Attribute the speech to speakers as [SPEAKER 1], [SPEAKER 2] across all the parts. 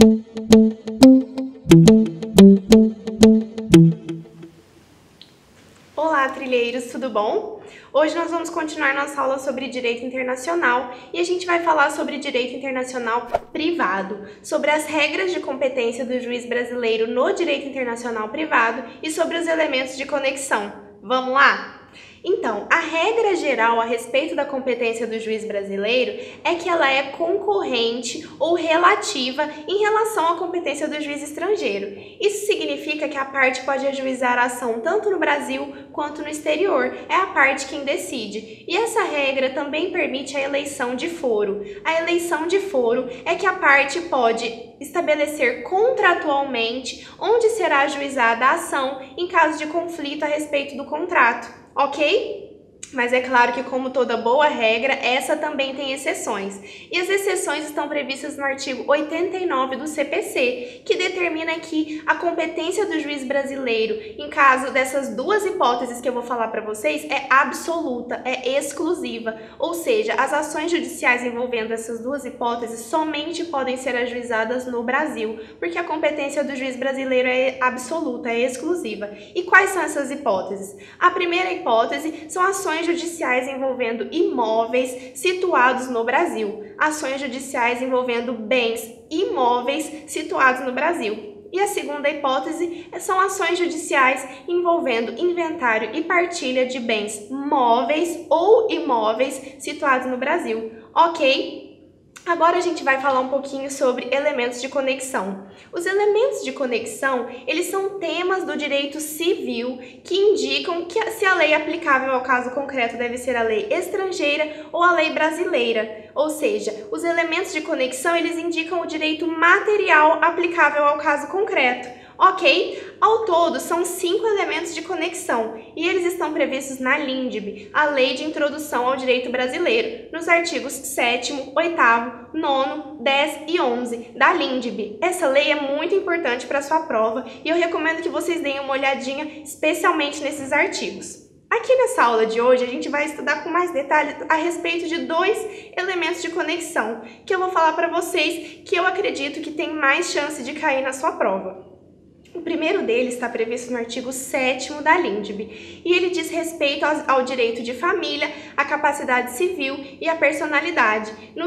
[SPEAKER 1] Olá, trilheiros, tudo bom? Hoje nós vamos continuar nossa aula sobre direito internacional e a gente vai falar sobre direito internacional privado, sobre as regras de competência do juiz brasileiro no direito internacional privado e sobre os elementos de conexão. Vamos lá? Então, a regra geral a respeito da competência do juiz brasileiro é que ela é concorrente ou relativa em relação à competência do juiz estrangeiro. Isso significa que a parte pode ajuizar a ação tanto no Brasil quanto no exterior. É a parte quem decide. E essa regra também permite a eleição de foro. A eleição de foro é que a parte pode estabelecer contratualmente onde será ajuizada a ação em caso de conflito a respeito do contrato. Ok? Mas é claro que, como toda boa regra, essa também tem exceções. E as exceções estão previstas no artigo 89 do CPC, que determina que a competência do juiz brasileiro, em caso dessas duas hipóteses que eu vou falar para vocês, é absoluta, é exclusiva. Ou seja, as ações judiciais envolvendo essas duas hipóteses somente podem ser ajuizadas no Brasil, porque a competência do juiz brasileiro é absoluta, é exclusiva. E quais são essas hipóteses? A primeira hipótese são ações judiciais envolvendo imóveis situados no Brasil, ações judiciais envolvendo bens imóveis situados no Brasil. E a segunda hipótese são ações judiciais envolvendo inventário e partilha de bens móveis ou imóveis situados no Brasil. Ok? Agora a gente vai falar um pouquinho sobre elementos de conexão. Os elementos de conexão, eles são temas do direito civil que indicam que se a lei aplicável ao caso concreto deve ser a lei estrangeira ou a lei brasileira. Ou seja, os elementos de conexão, eles indicam o direito material aplicável ao caso concreto. Ok? Ao todo, são 5 elementos de conexão e eles estão previstos na LINDB, a Lei de Introdução ao Direito Brasileiro, nos artigos 7º, 8º, 9º, 10 e 11 da LINDB. Essa lei é muito importante para a sua prova e eu recomendo que vocês deem uma olhadinha especialmente nesses artigos. Aqui nessa aula de hoje, a gente vai estudar com mais detalhes a respeito de 2 elementos de conexão, que eu vou falar para vocês que eu acredito que tem mais chance de cair na sua prova. O primeiro deles está previsto no artigo 7º da LINDB e ele diz respeito ao direito de família, à capacidade civil e à personalidade.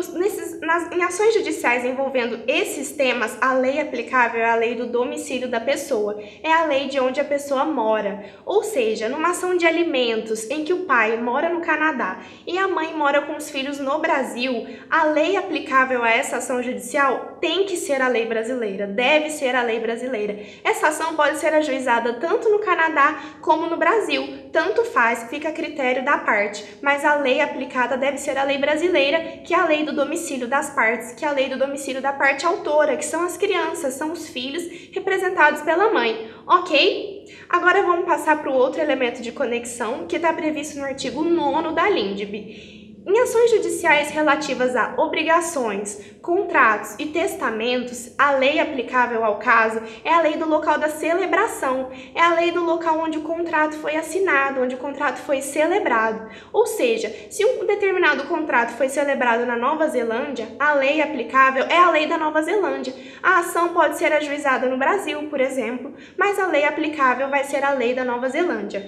[SPEAKER 1] Em ações judiciais envolvendo esses temas, a lei aplicável é a lei do domicílio da pessoa, é a lei de onde a pessoa mora. Ou seja, numa ação de alimentos em que o pai mora no Canadá e a mãe mora com os filhos no Brasil, a lei aplicável a essa ação judicial tem que ser a lei brasileira, deve ser a lei brasileira. Essa ação pode ser ajuizada tanto no Canadá como no Brasil, tanto faz, fica a critério da parte, mas a lei aplicada deve ser a lei brasileira, que é a lei do domicílio das partes, que é a lei do domicílio da parte autora, que são as crianças, são os filhos representados pela mãe, ok? Agora vamos passar para o outro elemento de conexão, que está previsto no artigo 9º da LINDB. Em ações judiciais relativas a obrigações, contratos e testamentos, a lei aplicável ao caso é a lei do local da celebração, é a lei do local onde o contrato foi assinado, onde o contrato foi celebrado. Ou seja, se um determinado contrato foi celebrado na Nova Zelândia, a lei aplicável é a lei da Nova Zelândia. A ação pode ser ajuizada no Brasil, por exemplo, mas a lei aplicável vai ser a lei da Nova Zelândia.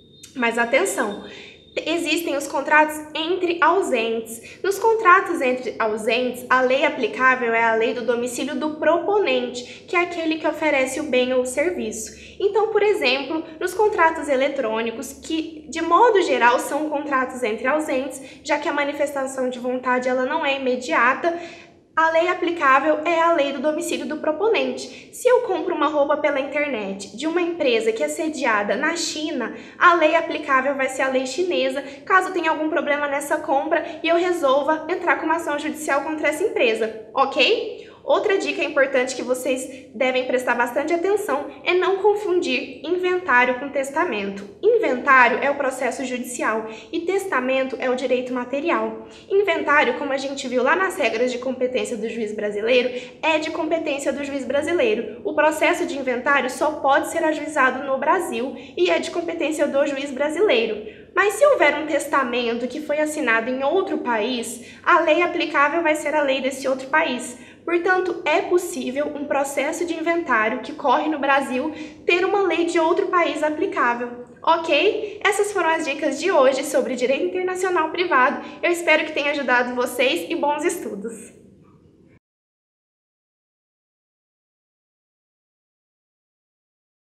[SPEAKER 1] Mas atenção! Existem os contratos entre ausentes. Nos contratos entre ausentes, a lei aplicável é a lei do domicílio do proponente, que é aquele que oferece o bem ou o serviço. Então, por exemplo, nos contratos eletrônicos, que de modo geral são contratos entre ausentes, já que a manifestação de vontade ela não é imediata, a lei aplicável é a lei do domicílio do proponente. Se eu compro uma roupa pela internet de uma empresa que é sediada na China, a lei aplicável vai ser a lei chinesa, caso tenha algum problema nessa compra e eu resolva entrar com uma ação judicial contra essa empresa, ok? Outra dica importante que vocês devem prestar bastante atenção é não confundir inventário com testamento. Inventário é o processo judicial e testamento é o direito material. Inventário, como a gente viu lá nas regras de competência do juiz brasileiro, é de competência do juiz brasileiro. O processo de inventário só pode ser ajuizado no Brasil e é de competência do juiz brasileiro. Mas se houver um testamento que foi assinado em outro país, a lei aplicável vai ser a lei desse outro país. Portanto, é possível um processo de inventário que corre no Brasil ter uma lei de outro país aplicável. Ok? Essas foram as dicas de hoje sobre direito internacional privado. Eu espero que tenha ajudado vocês e bons estudos!